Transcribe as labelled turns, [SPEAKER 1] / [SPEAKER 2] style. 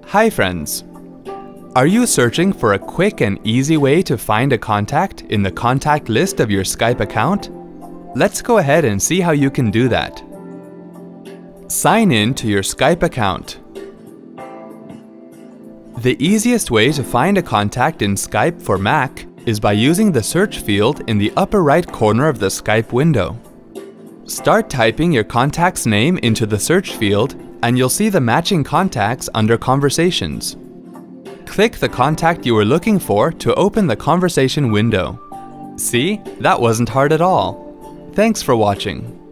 [SPEAKER 1] Hi friends! Are you searching for a quick and easy way to find a contact in the contact list of your Skype account? Let's go ahead and see how you can do that. Sign in to your Skype account. The easiest way to find a contact in Skype for Mac is by using the search field in the upper right corner of the Skype window. Start typing your contact's name into the search field and you'll see the matching contacts under Conversations. Click the contact you were looking for to open the conversation window. See? That wasn't hard at all. Thanks for watching.